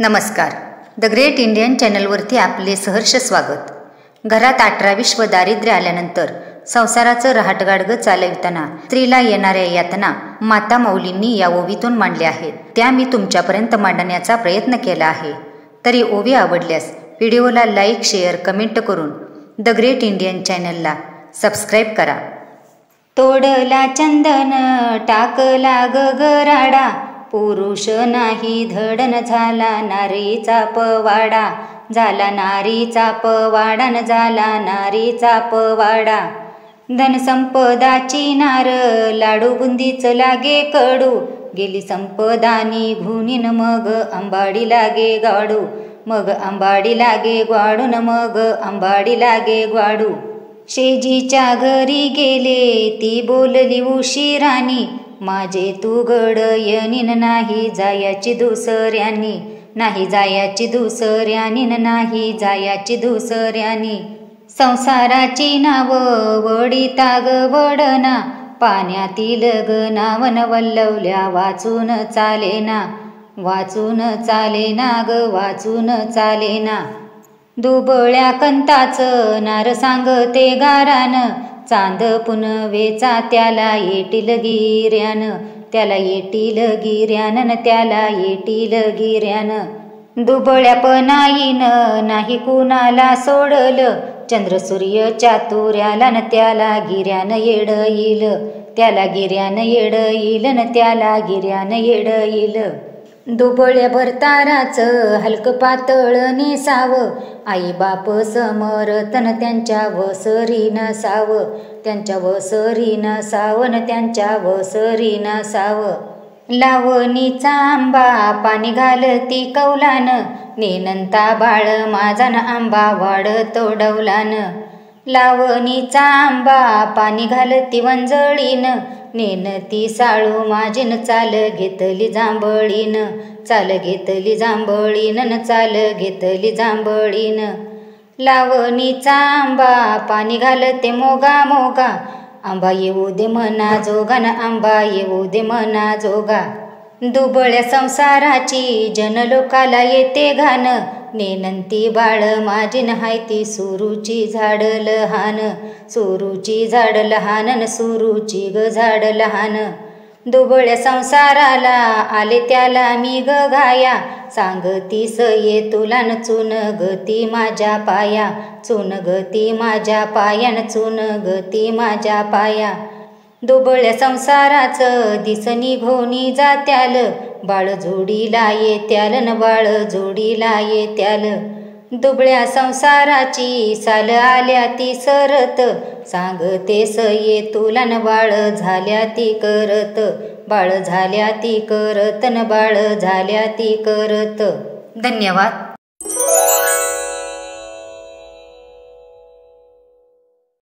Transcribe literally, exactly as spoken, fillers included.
नमस्कार. The great Indian चॅनलवरती आपले सहर्ष स्वागत. घरात अठरा विश्व दारिद्र्य आल्यानंतर संसाराचं रहाटगाडगं चालविताना स्त्रीला येणाऱ्या यातना माता माऊलींनी या ओवीतून मांडल्या आहेत. त्या मी तुमच्यापर्यंत मांडण्याचा प्रयत्न केला आहे. तरी ओवी आवडल्यास व्हिडिओला लाईक, शेअर, कमेंट करून द ग्रेट इंडियन चॅनलला सबस्क्राईब करा. तोडला चंदन टाकला गगराडा, पुरुष नाही धडन झाला नारीचा पवाडा. झाला नारीचा पवाडा न झाला नारीचा पवाडा. धनसंपदाची नार लाडू बुंदीच लागे कडू, गेली संपदा निघून मग आंबाडी लागे गाडू. मग आंबाडी लागे ग्वाडून मग आंबाडी लागे ग्वाडू. शेजीच्या घरी गेले ती बोलली उशिरानी, माझे तू गडयनीन नाही जायाची दुसऱ्यानी. नाही जायाची दुसऱ्यानी नाही जायाची दुसऱ्यानी. संसाराची नाव वडिता ग वडना, पाण्यातील ग नावन वल्लवल्या वाचून चालेना. वाचून चालेना ग वाचून चालेना. दुबळ्या कंताचं नार सांगते गारान, चांद पुनवेचा त्याला येटील गिर्यान. त्याला येटील गिर्यान त्याला येटील गिर्यान. दुबळ्यापणाईन नाही कुणाला सोडलं, चंद्र सूर्य चातुर्याला न त्याला गिर्यान येड येईल. त्याला गिर्यान येड येईल न त्याला गिर्यान येड येईल. दुबळ्या भरताराचं हलक पातळ नेसाव, आई बाप समरतन त्यांच्या वसरी नसाव. त्यांच्या वसरी नसावन त्यांच्या वसरी नसाव. लावणीचा आंबा पाणी घालती कौलान, नेनंता बाळ माझा न आंबा वाढतो डौलान. लावणीचा आंबा पाणी घालती वंजळीन, नेनती साळू माझीन चाल घेतली जांभळीन. चाल घेतली जांभळीन न चाल घेतली जांभळीन. लावणीचा आंबा पाणी घालते मोगा मोगा, आंबा येऊ दे मना जोगा न आंबा येऊ दे मना जोगा. दुबळ्या संसाराची जनलोकाला येते घाण, नेनंती बाळ माझीन हायती सुरूची झाड लहान. सुरूची झाड लहान न सुरूची ग झाड लहान. दुबळ्या संसाराला आले त्याला मी ग घाया, सांगतीस ये तुला न चून गती माझ्या पाया. चून गती माझ्या पाया न चून गती माझ्या पाया. दुबळ्या संसाराचं दिस निघोनी जात्याल, बाळ जोडीला येत्याल न बाळ जोडीला येत्याल. दुबळ्या संसाराची साल आल्या ती सरत, सांगतेस ये तुला न बाळ झाल्या ती करत. बाळ झाल्या ती करत न बाळ झाल्या ती करत. धन्यवाद.